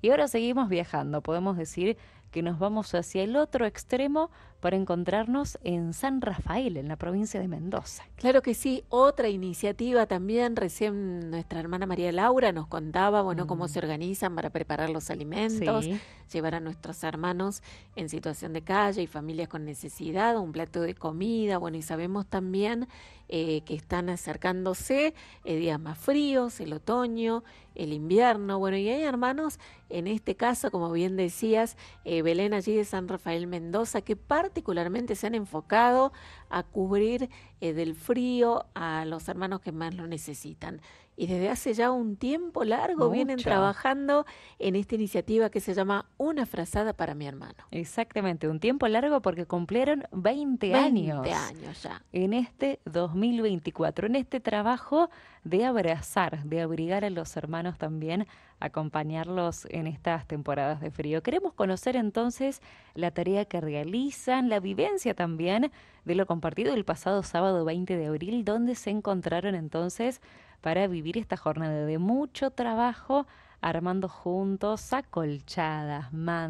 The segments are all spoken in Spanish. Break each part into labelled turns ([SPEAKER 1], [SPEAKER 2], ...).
[SPEAKER 1] Y ahora seguimos viajando, podemos decir que nos vamos hacia el otro extremo para encontrarnos en San Rafael, en la provincia de Mendoza.
[SPEAKER 2] Claro que sí, otra iniciativa también, recién nuestra hermana María Laura nos contaba, bueno, cómo se organizan para preparar los alimentos,
[SPEAKER 1] Sí.
[SPEAKER 2] llevar a nuestros hermanos en situación de calle y familias con necesidad, un plato de comida, bueno, y sabemos también que están acercándose días más fríos, el otoño, el invierno, bueno, y hay hermanos, en este caso, como bien decías, Belén allí de San Rafael Mendoza, que particularmente se han enfocado a cubrir del frío a los hermanos que más lo necesitan. Y desde hace ya un tiempo largo vienen
[SPEAKER 1] Mucho.
[SPEAKER 2] trabajando en esta iniciativa que se llama Una frazada para mi hermano.
[SPEAKER 1] Exactamente, un tiempo largo porque cumplieron 20
[SPEAKER 2] 20
[SPEAKER 1] años
[SPEAKER 2] años ya.
[SPEAKER 1] en este 2024, en este trabajo de abrazar, de abrigar a los hermanos también, acompañarlos en estas temporadas de frío. Queremos conocer entonces la tarea que realizan, la vivencia también de lo compartido el pasado sábado 20 de abril, donde se encontraron entonces para vivir esta jornada de mucho trabajo, armando juntos acolchadas,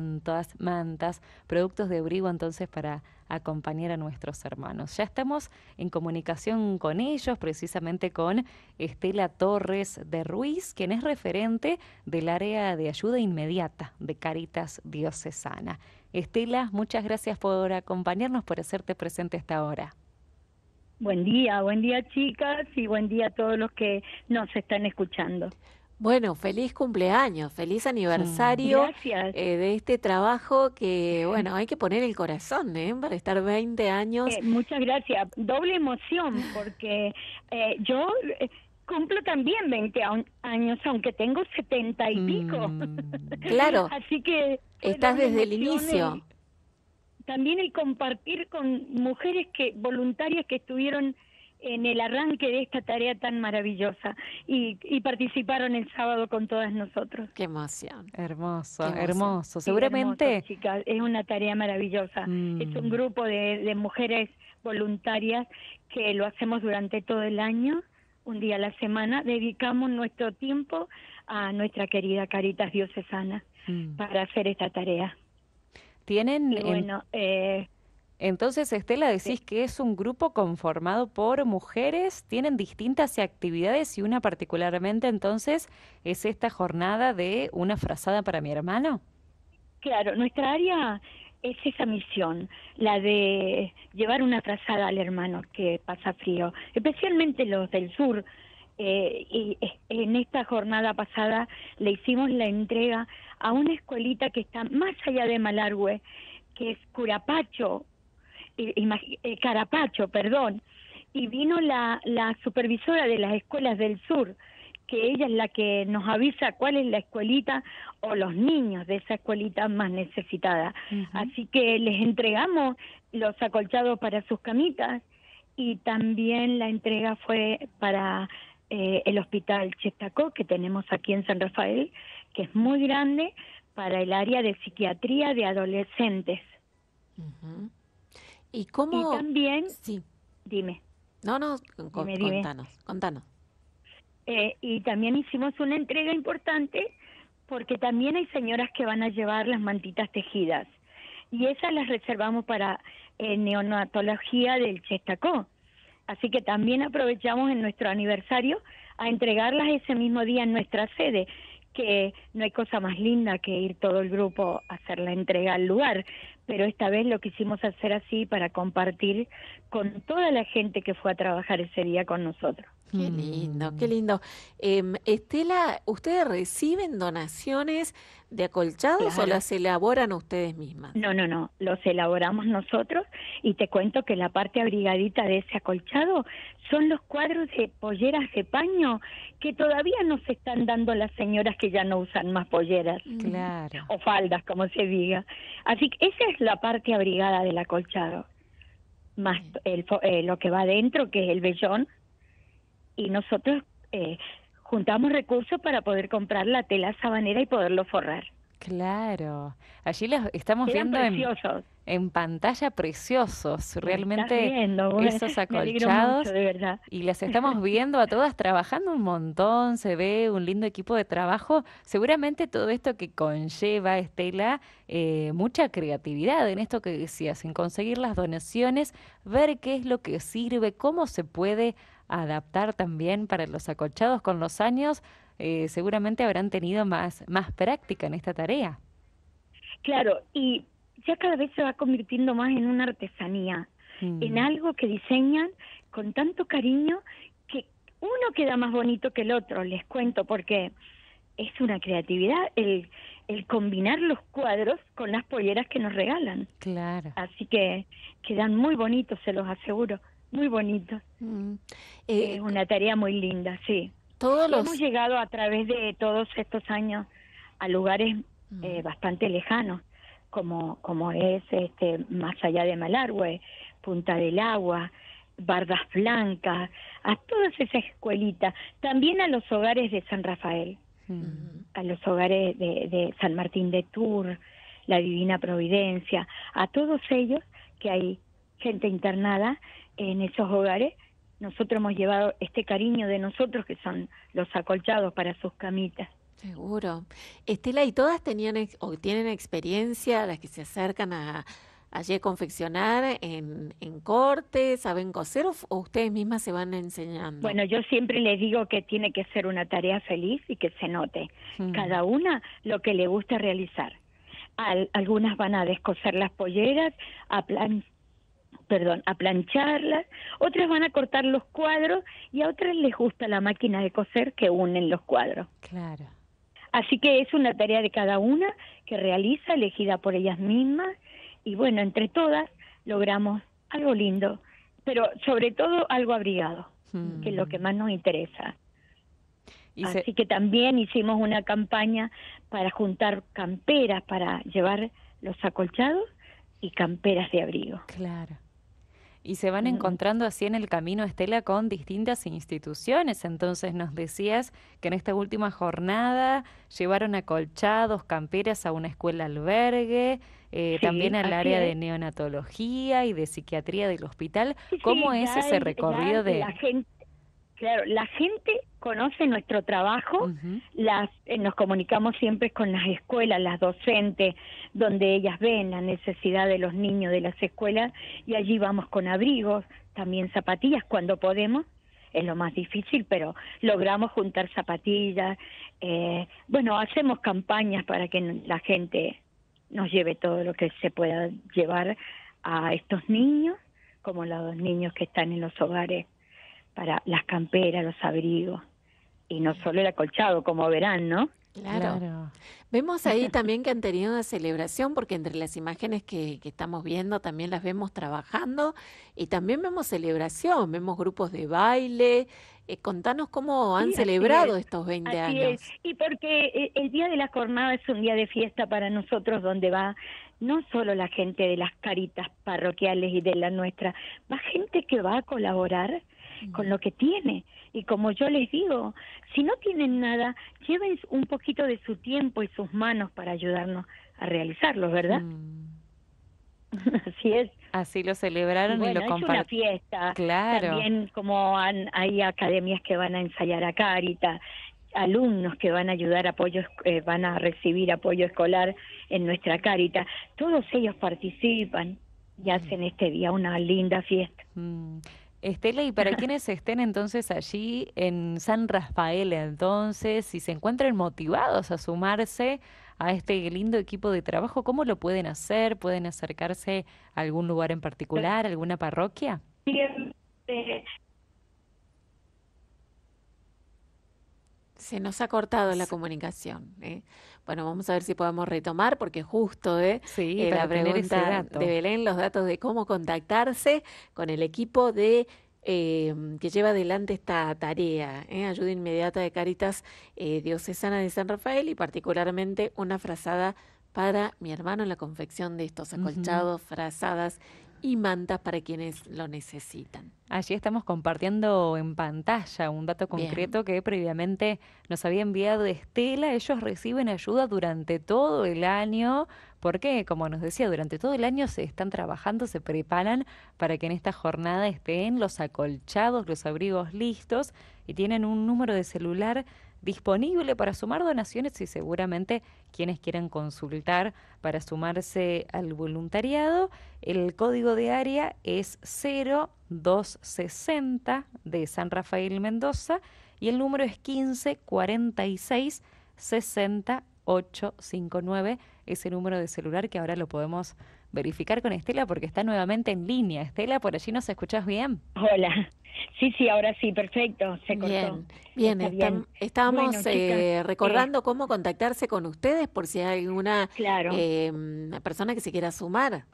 [SPEAKER 1] mantas, productos de abrigo entonces para acompañar a nuestros hermanos. Ya estamos en comunicación con ellos, precisamente con Estela Torres de Ruiz, quien es referente del área de ayuda inmediata de Cáritas Diocesana. Estela, muchas gracias por acompañarnos, por hacerte presente a esta hora.
[SPEAKER 3] Buen día chicas y buen día a todos los que nos están escuchando.
[SPEAKER 2] Bueno, feliz cumpleaños, feliz aniversario
[SPEAKER 3] Gracias.
[SPEAKER 2] de este trabajo que, bueno, hay que poner el corazón, para estar 20 años.
[SPEAKER 3] Muchas gracias. Doble emoción porque yo cumplo también 20 años, aunque tengo 70 y pico.
[SPEAKER 2] Claro,
[SPEAKER 3] Así que
[SPEAKER 2] estás desde el inicio.
[SPEAKER 3] También el compartir con mujeres voluntarias que estuvieron en el arranque de esta tarea tan maravillosa y participaron el sábado con todas nosotros.
[SPEAKER 2] Qué emoción.
[SPEAKER 1] Hermoso,
[SPEAKER 2] Qué emoción.
[SPEAKER 1] hermoso.
[SPEAKER 3] Sí,
[SPEAKER 1] Seguramente.
[SPEAKER 3] hermoso, chicas, es una tarea maravillosa. Es un grupo de mujeres voluntarias que lo hacemos durante todo el año, un día a la semana. Dedicamos nuestro tiempo a nuestra querida Cáritas Diocesana para hacer esta tarea.
[SPEAKER 1] Tienen.
[SPEAKER 3] Y bueno,
[SPEAKER 1] entonces, Estela, decís que es un grupo conformado por mujeres, tienen distintas actividades y una particularmente entonces es esta jornada de una frazada para mi hermano.
[SPEAKER 3] Claro, nuestra área es esa misión, la de llevar una frazada al hermano que pasa frío, especialmente los del sur. Y en esta jornada pasada le hicimos la entrega a una escuelita que está más allá de Malargüe, que es Carapacho, perdón, y vino la supervisora de las escuelas del sur, que ella es la que nos avisa cuál es la escuelita o los niños de esa escuelita más necesitada. Así que les entregamos los acolchados para sus camitas y también la entrega fue para el hospital Chestacó que tenemos aquí en San Rafael, que es muy grande, para el área de psiquiatría de adolescentes.
[SPEAKER 2] ¿Y cómo?
[SPEAKER 3] Y también,
[SPEAKER 2] sí.
[SPEAKER 3] Dime.
[SPEAKER 2] No,
[SPEAKER 3] Dime.
[SPEAKER 2] Contanos.
[SPEAKER 3] Y también hicimos una entrega importante porque también hay señoras que van a llevar las mantitas tejidas y esas las reservamos para neonatología del Chestacó. Así que también aprovechamos en nuestro aniversario a entregarlas ese mismo día en nuestra sede, que no hay cosa más linda que ir todo el grupo a hacer la entrega al lugar, pero esta vez lo quisimos hacer así para compartir con toda la gente que fue a trabajar ese día con nosotros.
[SPEAKER 2] Qué lindo, qué lindo. Estela, ¿ustedes reciben donaciones de acolchados o las elaboran ustedes mismas?
[SPEAKER 3] No, los elaboramos nosotros y te cuento que la parte abrigadita de ese acolchado son los cuadros de polleras de paño que todavía nos están dando las señoras que ya no usan más polleras.
[SPEAKER 1] Claro.
[SPEAKER 3] O faldas, como se diga. Así que esa es la parte abrigada del acolchado, más lo que va adentro, que es el vellón, y nosotros juntamos recursos para poder comprar la tela sabanera y poderlo forrar.
[SPEAKER 1] Claro. Allí los estamos
[SPEAKER 3] Quedan
[SPEAKER 1] viendo
[SPEAKER 3] preciosos.
[SPEAKER 1] en pantalla preciosos,
[SPEAKER 3] Me estás
[SPEAKER 1] realmente
[SPEAKER 3] viendo, bueno,
[SPEAKER 1] esos
[SPEAKER 3] me alegro mucho,
[SPEAKER 1] acolchados,
[SPEAKER 3] de verdad.
[SPEAKER 1] y las estamos viendo a todas trabajando un montón, se ve un lindo equipo de trabajo. Seguramente todo esto que conlleva, Estela, mucha creatividad en esto que decías, en conseguir las donaciones, ver qué es lo que sirve, cómo se puede adaptar también para los acolchados con los años. Seguramente habrán tenido más práctica en esta tarea.
[SPEAKER 3] Claro, y ya cada vez se va convirtiendo más en una artesanía, en
[SPEAKER 1] Mm,
[SPEAKER 3] algo que diseñan con tanto cariño que uno queda más bonito que el otro, les cuento, porque es una creatividad el combinar los cuadros con las polleras que nos regalan.
[SPEAKER 1] claro.
[SPEAKER 3] Así que quedan muy bonitos, se los aseguro, muy bonitos.
[SPEAKER 2] Mm.
[SPEAKER 3] Es
[SPEAKER 2] Eh,
[SPEAKER 3] una tarea muy linda, sí.
[SPEAKER 2] todos
[SPEAKER 3] Y hemos
[SPEAKER 2] los...
[SPEAKER 3] llegado a través de todos estos años a lugares
[SPEAKER 2] Mm.
[SPEAKER 3] bastante lejanos, como es más allá de Malargüe, Punta del Agua, Bardas Blancas, a todas esas escuelitas, también a los hogares de San Rafael,
[SPEAKER 2] Mm.
[SPEAKER 3] a los hogares de San Martín de Tours, la Divina Providencia, a todos ellos que hay gente internada en esos hogares. Nosotros hemos llevado este cariño de nosotros, que son los acolchados para sus camitas.
[SPEAKER 2] Seguro. Estela, ¿y todas tenían o tienen experiencia, las que se acercan allí a confeccionar en corte, saben coser o ustedes mismas se van enseñando?
[SPEAKER 3] Bueno, yo siempre les digo que tiene que ser una tarea feliz y que se note
[SPEAKER 1] Mm,
[SPEAKER 3] cada una lo que le gusta realizar. Algunas van a descoser las polleras, a plancharlas, otras van a cortar los cuadros y a otras les gusta la máquina de coser que unen los cuadros.
[SPEAKER 1] claro.
[SPEAKER 3] Así que es una tarea de cada una que realiza, elegida por ellas mismas, y bueno, entre todas logramos algo lindo, pero sobre todo algo abrigado, que es lo que
[SPEAKER 1] Mm.
[SPEAKER 3] más nos interesa.
[SPEAKER 1] Y se,
[SPEAKER 3] Así que también hicimos una campaña para juntar camperas para llevar los acolchados y camperas de abrigo.
[SPEAKER 1] claro. Y se van
[SPEAKER 3] Mm.
[SPEAKER 1] encontrando así en el camino, Estela, con distintas instituciones. Entonces nos decías que en esta última jornada llevaron acolchados, camperas a una escuela albergue, también
[SPEAKER 3] Sí,
[SPEAKER 1] al
[SPEAKER 3] así
[SPEAKER 1] área de
[SPEAKER 3] es.
[SPEAKER 1] neonatología y de psiquiatría del hospital.
[SPEAKER 3] Sí,
[SPEAKER 1] ¿Cómo
[SPEAKER 3] sí,
[SPEAKER 1] es ese recorrido
[SPEAKER 3] ya la
[SPEAKER 1] de...
[SPEAKER 3] gente, claro, la gente conoce nuestro trabajo,
[SPEAKER 1] Ujú,
[SPEAKER 3] nos comunicamos siempre con las escuelas, las docentes, donde ellas ven la necesidad de los niños de las escuelas, y allí vamos con abrigos, también zapatillas cuando podemos, es lo más difícil, pero logramos juntar zapatillas, bueno, hacemos campañas para que la gente nos lleve todo lo que se pueda llevar a estos niños, como los niños que están en los hogares, para las camperas, los abrigos, y no solo el acolchado, como verán, ¿no?
[SPEAKER 2] Claro.
[SPEAKER 1] claro.
[SPEAKER 2] Vemos ahí también que han tenido una celebración, porque entre las imágenes que estamos viendo también las vemos trabajando y también vemos celebración, vemos grupos de baile. Contanos cómo han
[SPEAKER 3] Sí,
[SPEAKER 2] celebrado estos 20
[SPEAKER 3] así es,
[SPEAKER 2] años.
[SPEAKER 3] y porque el día de la jornada es un día de fiesta para nosotros, donde va no solo la gente de las caritas parroquiales y de la nuestra, va gente que va a colaborar con lo que tiene. Y como yo les digo, si no tienen nada, lleven un poquito de su tiempo y sus manos para ayudarnos a realizarlo, ¿verdad?
[SPEAKER 1] Mm.
[SPEAKER 3] Así es.
[SPEAKER 1] Así lo
[SPEAKER 3] Y
[SPEAKER 1] celebraron y lo
[SPEAKER 3] bueno, es una
[SPEAKER 1] compartieron.
[SPEAKER 3] fiesta.
[SPEAKER 1] Claro.
[SPEAKER 3] También como hay academias que van a ensayar a Cáritas, alumnos que van a ayudar van a recibir apoyo escolar en nuestra Cáritas. Todos ellos participan y hacen este día una linda fiesta.
[SPEAKER 1] Mm. Estela, y para quienes estén entonces allí en San Rafael, entonces, si se encuentran motivados a sumarse a este lindo equipo de trabajo, ¿cómo lo pueden hacer? ¿Pueden acercarse a algún lugar en particular, alguna parroquia?
[SPEAKER 3] Siempre,
[SPEAKER 2] Se nos ha cortado la
[SPEAKER 1] S-
[SPEAKER 2] comunicación. Bueno, vamos a ver si podemos retomar, porque justo
[SPEAKER 1] Sí,
[SPEAKER 2] la
[SPEAKER 1] para tener ese
[SPEAKER 2] pregunta de
[SPEAKER 1] dato.
[SPEAKER 2] Belén, los datos de cómo contactarse con el equipo que lleva adelante esta tarea, ayuda inmediata de Cáritas Diocesana de San Rafael, y particularmente una frazada para mi hermano en la confección de estos
[SPEAKER 1] Ujú.
[SPEAKER 2] acolchados, frazadas y mantas para quienes lo necesitan.
[SPEAKER 1] Allí estamos compartiendo en pantalla un dato concreto que previamente nos había enviado Estela. Ellos reciben ayuda durante todo el año, porque, como nos decía, durante todo el año se están trabajando, se preparan para que en esta jornada estén los acolchados, los abrigos listos, y tienen un número de celular disponible para sumar donaciones y seguramente quienes quieran consultar para sumarse al voluntariado. El código de área es 0260 de San Rafael Mendoza y el número es 15 46 60 859, ese número de celular que ahora lo podemos verificar con Estela porque está nuevamente en línea. Estela, ¿por allí nos escuchás bien?
[SPEAKER 3] Hola. Sí, ahora sí, perfecto, se cortó.
[SPEAKER 2] Bien, estábamos
[SPEAKER 3] Bueno,
[SPEAKER 2] recordando cómo contactarse con ustedes por si hay alguna
[SPEAKER 3] claro.
[SPEAKER 2] Persona que se quiera sumar.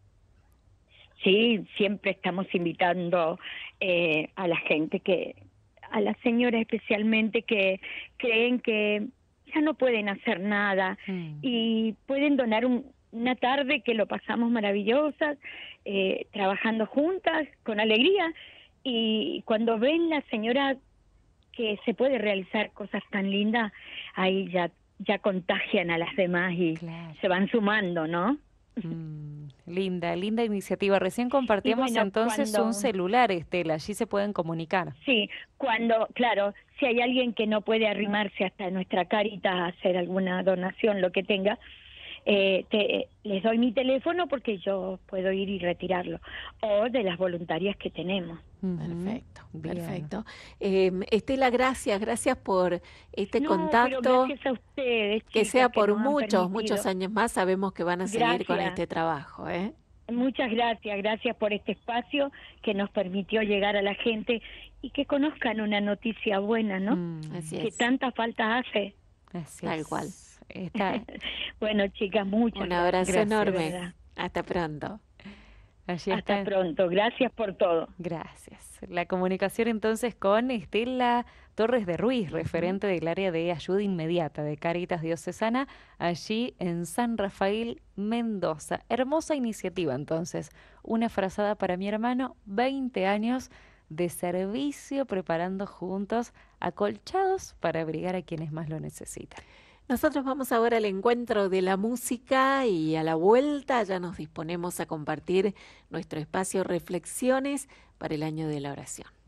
[SPEAKER 3] Sí, siempre estamos invitando a la gente a las señoras especialmente que creen que ya no pueden hacer nada y pueden donar una tarde que lo pasamos maravillosas, trabajando juntas, con alegría, y cuando ven la señora que se puede realizar cosas tan lindas, ahí ya contagian a las demás y se van sumando, ¿no?
[SPEAKER 1] Linda iniciativa. Recién compartíamos entonces un celular, Estela, allí se pueden comunicar.
[SPEAKER 3] Sí, claro, si hay alguien que no puede arrimarse hasta nuestra Cáritas a hacer alguna donación, lo que tenga, les doy mi teléfono porque yo puedo ir y retirarlo, o de las voluntarias que tenemos.
[SPEAKER 2] Perfecto. Estela, gracias por este contacto.
[SPEAKER 3] Pero gracias a ustedes,
[SPEAKER 2] que sea por
[SPEAKER 3] muchos
[SPEAKER 2] muchos años más, sabemos que van a seguir con este trabajo.
[SPEAKER 3] Muchas gracias por este espacio que nos permitió llegar a la gente y que conozcan una noticia buena, ¿no?
[SPEAKER 2] Así
[SPEAKER 3] que
[SPEAKER 2] es.
[SPEAKER 3] tanta falta hace.
[SPEAKER 2] Tal cual.
[SPEAKER 3] Bueno, chicas, muchas
[SPEAKER 2] un abrazo enorme.
[SPEAKER 3] ¿Verdad?
[SPEAKER 2] Hasta pronto.
[SPEAKER 3] Hasta pronto. Gracias por todo.
[SPEAKER 1] Gracias. La comunicación entonces con Estela Torres de Ruiz, referente del área de ayuda inmediata de Cáritas Diocesana, allí en San Rafael, Mendoza. Hermosa iniciativa entonces. Una frazada para mi hermano, 20 años de servicio preparando juntos acolchados para abrigar a quienes más lo necesitan.
[SPEAKER 2] Nosotros vamos ahora al encuentro de la música y a la vuelta ya nos disponemos a compartir nuestro espacio Reflexiones para el año de la oración.